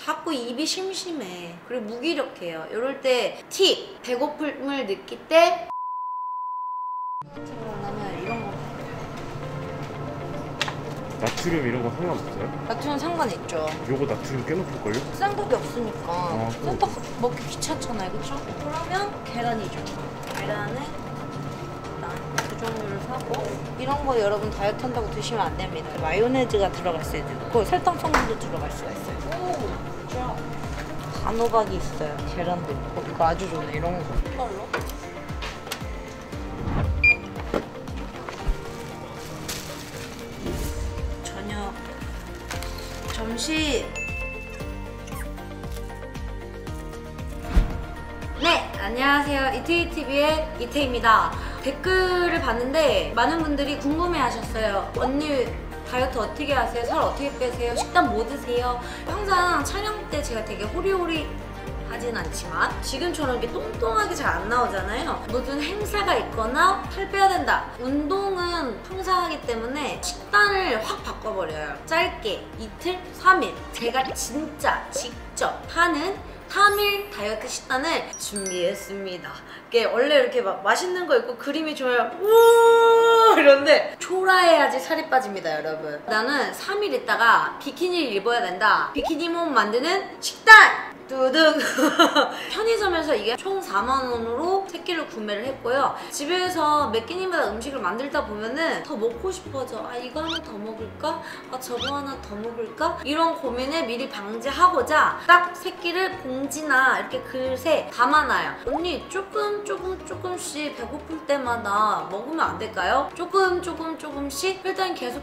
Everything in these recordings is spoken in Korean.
자꾸 입이 심심해. 그리고 무기력해요. 이럴 때 팁! 배고픔을 느낄 때 그러면 이런 거 나트륨 이런 거 상관없어요? 나트륨 상관있죠. 요거 나트륨 꽤 높을걸요? 쌀떡이 없으니까 그럼. 쌀떡 먹기 귀찮잖아요, 그쵸? 그러면 계란이죠. 계란을 일단 그 종류를 사고 이런 거 여러분 다이어트 한다고 드시면 안 됩니다. 마요네즈가 들어갈 수도 있고 설탕 성분도 들어갈 수가 있어요. 오, 좋아. 단호박이 있어요. 계란도 있고 이거 아주 좋네. 이런 거 이걸로 저녁 점심. 네, 안녕하세요. 이태희TV의 이태희입니다. 댓글을 봤는데 많은 분들이 궁금해하셨어요. 언니 다이어트 어떻게 하세요? 살 어떻게 빼세요? 식단 뭐 드세요? 항상 촬영 때 제가 되게 호리호리 하진 않지만 지금처럼 이렇게 똥똥하게 잘 안 나오잖아요. 무슨 행사가 있거나 살 빼야 된다. 운동은 항상 하기 때문에 식단을 확 바꿔버려요. 짧게 이틀, 3일 제가 진짜 직접 하는 3일 다이어트 식단을 준비했습니다. 이게 원래 이렇게 막 맛있는 거 있고 그림이 좋아요. 우와 이런데 초라해야지 살이 빠집니다, 여러분. 나는 3일 있다가 비키니를 입어야 된다. 비키니 몸 만드는 식단! 두둥! 편의점에서 이게 총 4만원으로 3끼를 구매를 했고요. 집에서 몇 끼니마다 음식을 만들다 보면은 더 먹고 싶어져. 아, 이거 하나 더 먹을까? 아, 저거 하나 더 먹을까? 이런 고민을 미리 방지하고자 딱 3끼를 봉지나 이렇게 그릇에 담아놔요. 언니 조금씩 배고플 때마다 먹으면 안 될까요? 조금씩 일단 계속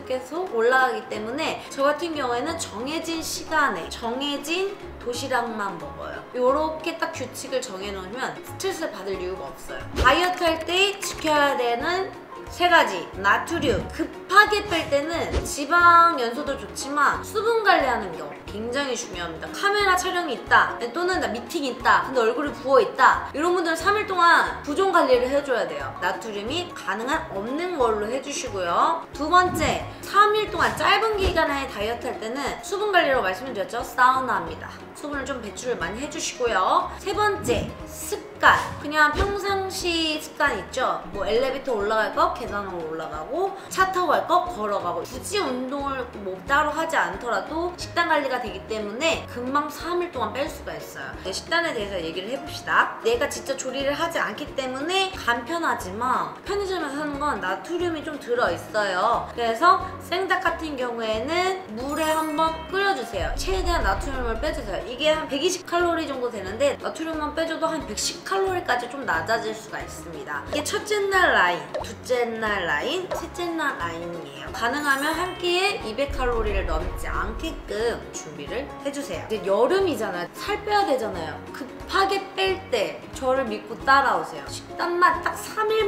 올라가기 때문에 저 같은 경우에는 정해진 시간에 정해진 도시락만 먹어요. 요렇게 딱 규칙을 정해놓으면 스트레스를 받을 이유가 없어요. 다이어트 할 때 지켜야 되는 3가지. 나트륨. 급하게 뺄 때는 지방 연소도 좋지만 수분 관리하는 게 굉장히 중요합니다. 카메라 촬영이 있다 또는 나 미팅이 있다 근데 얼굴이 부어있다 이런 분들은 3일 동안 부종 관리를 해줘야 돼요. 나트륨이 가능한 없는 걸로 해주시고요. 두 번째, 3일 동안 짧은 기간에 다이어트 할 때는 수분 관리라고 말씀드렸죠. 사우나입니다. 수분을 좀 배출을 많이 해주시고요. 세 번째, 습관. 그냥 평상시 습관 있죠. 뭐 엘리베이터 올라갈 거 계단으로 올라가고 차 타고 갈 거 걸어가고 굳이 운동을 뭐 따로 하지 않더라도 식단 관리가 되기 때문에 금방 3일 동안 뺄 수가 있어요. 식단에 대해서 얘기를 해봅시다. 내가 직접 조리를 하지 않기 때문에 간편하지만 편의점에서 사는 건 나트륨이 좀 들어있어요. 그래서 생닭 같은 경우에는 물에 한번 끓여주세요. 최대한 나트륨을 빼주세요. 이게 한 120칼로리 정도 되는데 나트륨만 빼줘도 한 110칼로리까지 좀 낮아질 수가 있습니다. 이게 첫째 날 라인, 둘째 날 라인, 셋째 날 라인이에요. 가능하면 한 끼에 200칼로리를 넘지 않게끔 준비를 해주세요. 이제 여름이잖아요. 살 빼야 되잖아요. 급하게 뺄 때 저를 믿고 따라오세요. 식단만 딱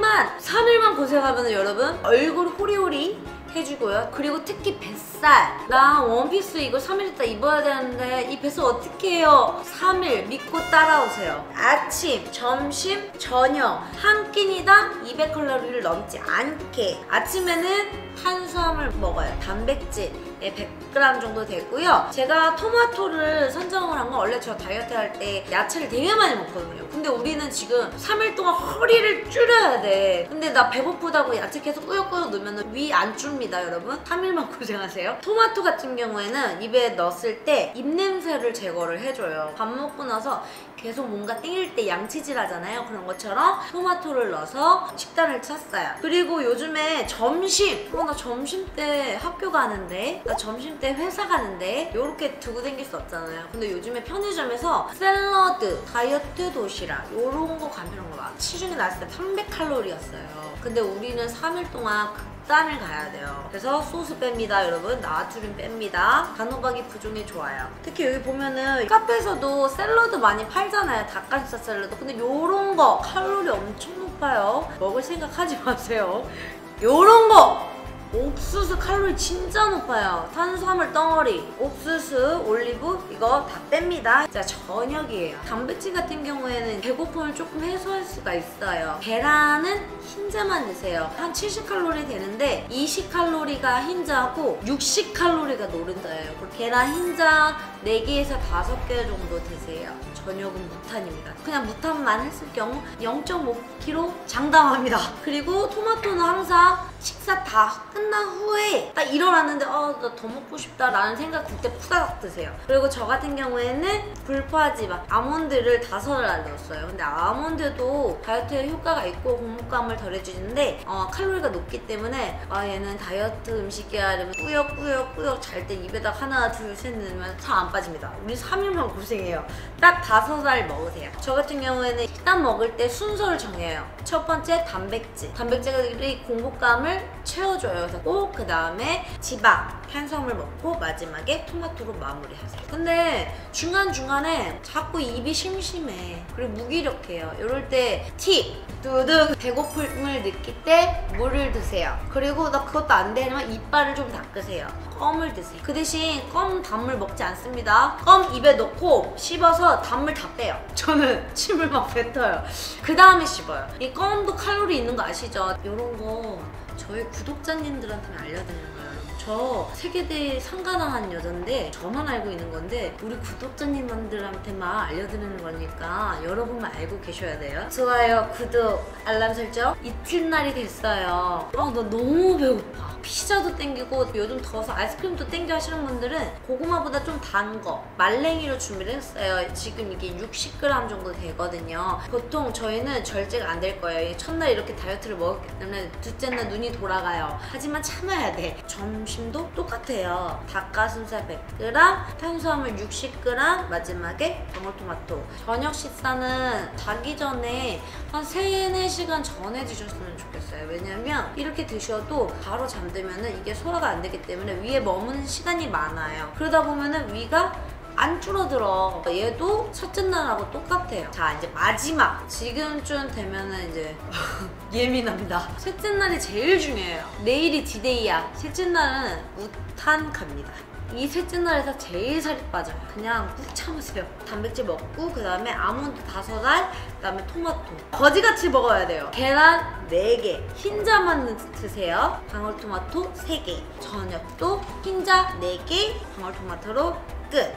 3일만 고생하면 여러분 얼굴 호리호리 해주고요. 그리고 특히 뱃살. 나 원피스 이거 3일 있다 입어야 되는데 이 뱃살 어떻게 해요? 3일 믿고 따라오세요. 아침, 점심, 저녁 한 끼니당 200칼로리를 넘지 않게. 아침에는 탄수화물 먹어요. 단백질 100g 정도 되고요. 제가 토마토를 선정을 한 건 원래 저 다이어트 할 때 야채를 되게 많이 먹거든요. 근데 우리는 지금 3일 동안 허리를 줄여야 돼. 근데 나 배고프다고 야채 계속 꾸역꾸역 넣으면 위 안 줍니다, 여러분. 3일만 고생하세요. 토마토 같은 경우에는 입에 넣었을 때 입냄새를 제거를 해줘요. 밥 먹고 나서 계속 뭔가 땡길 때 양치질 하잖아요. 그런 것처럼 토마토를 넣어서 식단을 짰어요. 그리고 요즘에 점심! 나 점심 때 학교 가는데 나 점심 때 회사 가는데 요렇게 두고 다닐 수 없잖아요. 근데 요즘에 편의점에서 샐러드, 다이어트 도시락 요런 거 간편한 거 막 시중에 나왔을 때 300칼로리였어요. 근데 우리는 3일 동안 극단을 가야 돼요. 그래서 소스 뺍니다, 여러분. 나트륨 뺍니다. 단호박이 부종에 좋아요. 특히 여기 보면은 카페에서도 샐러드 많이 팔잖아요. 닭가슴살 샐러드. 근데 요런 거 칼로리 엄청 높아요. 먹을 생각하지 마세요. 요런 거! 옥수수 칼로리 진짜 높아요. 탄수화물 덩어리, 옥수수, 올리브 이거 다 뺍니다. 자, 저녁이에요. 단백질 같은 경우에는 배고픔을 조금 해소할 수가 있어요. 계란은 흰자만 드세요. 한 70칼로리 되는데 20칼로리가 흰자고 60칼로리가 노른자예요. 계란 흰자 4개에서 5개 정도 드세요. 저녁은 무탄입니다. 그냥 무탄만 했을 경우 0.5kg 장담합니다. 그리고 토마토는 항상 식사 다 끝난 후에 딱 일어났는데 나 더 먹고 싶다 라는 생각 들 때 푸다닥 드세요. 그리고 저 같은 경우에는 불포화지방 아몬드를 5알 넣었어요. 근데 아몬드도 다이어트에 효과가 있고 공복감을 덜해주는데 칼로리가 높기 때문에 얘는 다이어트 음식이야 이러면 꾸역꾸역 잘 때 입에다 하나 둘 셋 넣으면 잘 안 빠집니다. 우리 3일만 고생해요. 딱 5알 먹으세요. 저 같은 경우에는 식단 먹을 때 순서를 정해요. 첫 번째 단백질. 단백질이 공복감을 채워줘요. 그래서 꼭 그 다음에 지방, 탄수화물 먹고 마지막에 토마토로 마무리하세요. 근데 중간중간에 자꾸 입이 심심해. 그리고 무기력해요. 이럴 때 팁! 두둥! 배고픔을 느낄 때 물을 드세요. 그리고 나 그것도 안 되면 이빨을 좀 닦으세요. 껌을 드세요. 그 대신 껌 단물 먹지 않습니다. 껌 입에 넣고 씹어서 단물 다 빼요. 저는 침을 막 뱉어요. 그 다음에 씹어요. 이 껌도 칼로리 있는 거 아시죠? 이런 거 저희 구독자님들한테는 알려드리는 거예요. 저 세계대회 상가당한 여잔데 저만 알고 있는 건데 우리 구독자님들한테만 알려드리는 거니까 여러분만 알고 계셔야 돼요. 좋아요, 구독, 알람 설정. 이튿날이 됐어요. 나 너무 배고파. 피자도 땡기고 요즘 더워서 아이스크림도 땡겨 하시는 분들은 고구마보다 좀 단 거 말랭이로 준비를 했어요. 지금 이게 60g 정도 되거든요. 보통 저희는 절제가 안 될 거예요. 첫날 이렇게 다이어트를 먹었기 때문에 둘째 날 눈이 돌아가요. 하지만 참아야 돼. 점심도 똑같아요. 닭가슴살 100g, 탄수화물 60g, 마지막에 방울토마토. 저녁 식사는 자기 전에 한 3-4시간 전에 드셨으면 좋겠어요. 왜냐면 이렇게 드셔도 바로 잠들면은 이게 소화가 안 되기 때문에 위에 머무는 시간이 많아요. 그러다 보면은 위가 안 줄어들어. 얘도 첫째 날하고 똑같아요. 자, 이제 마지막. 지금쯤 되면은 이제 예민합니다. 셋째 날이 제일 중요해요. 내일이 디데이야. 셋째 날은 무탄 갑니다. 이 셋째 날에서 제일 살이 빠져요. 그냥 꾹 참으세요. 단백질 먹고 그 다음에 아몬드 5알, 그 다음에 토마토 거지같이 먹어야 돼요. 계란 4개, 흰자만 드세요. 방울토마토 3개. 저녁도 흰자 4개, 방울토마토로 끝.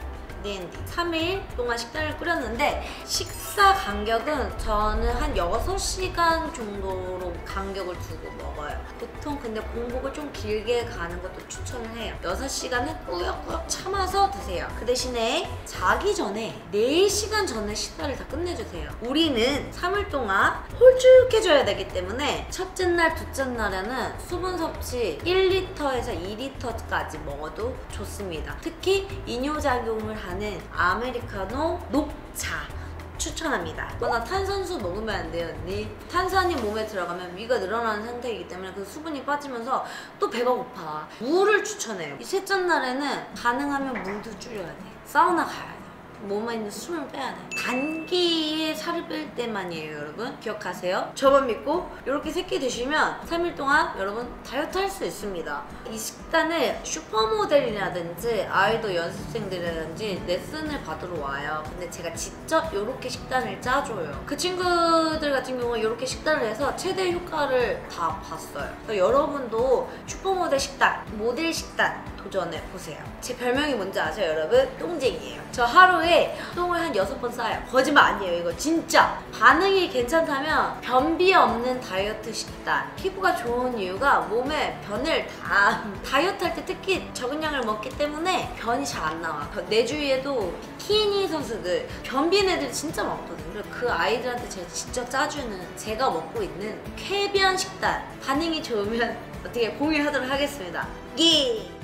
3일 동안 식단을 꾸렸는데 식사 간격은 저는 한 6시간 정도로 간격을 두고 먹어요. 보통 근데 공복을 좀 길게 가는 것도 추천을 해요. 6시간은 꾸역꾸역 참아서 드세요. 그 대신에 자기 전에 4시간 전에 식사를 다 끝내주세요. 우리는 3일 동안 홀쭉해져야 되기 때문에 첫째 날, 둘째 날에는 수분 섭취 1리터에서 2리터까지 먹어도 좋습니다. 특히 이뇨작용을 하는 아메리카노 녹차 추천합니다. 나 탄산수 먹으면 안 돼요, 언니. 탄산이 몸에 들어가면 위가 늘어나는 상태이기 때문에 그 수분이 빠지면서 또 배가 고파. 물을 추천해요. 이 셋째 날에는 가능하면 물도 줄여야 돼. 사우나 가야 돼. 몸에 있는 수분을 빼야 돼. 단기에 살을 뺄 때만이에요, 여러분. 기억하세요. 저만 믿고 이렇게 3끼 드시면 3일 동안 여러분 다이어트 할 수 있습니다. 이 식단을 슈퍼모델이라든지 아이돌 연습생들이라든지 레슨을 받으러 와요. 근데 제가 직접 이렇게 식단을 짜줘요. 그 친구들 같은 경우는 이렇게 식단을 해서 최대 효과를 다 봤어요. 그러니까 여러분도 슈퍼모델 식단, 모델 식단 도전해보세요. 제 별명이 뭔지 아세요, 여러분? 똥쟁이에요. 저 하루에 똥을 한 6번 싸요. 거짓말 아니에요, 이거 진짜. 반응이 괜찮다면 변비 없는 다이어트 식단. 피부가 좋은 이유가 몸에 변을 다이어트 할 때 특히 적은 양을 먹기 때문에 변이 잘 안 나와. 내 주위에도 키니 선수들, 변비인 애들 진짜 많거든요. 그래서 그 아이들한테 제가 직접 짜주는 제가 먹고 있는 쾌변 식단. 반응이 좋으면 어떻게 공유하도록 하겠습니다. 예!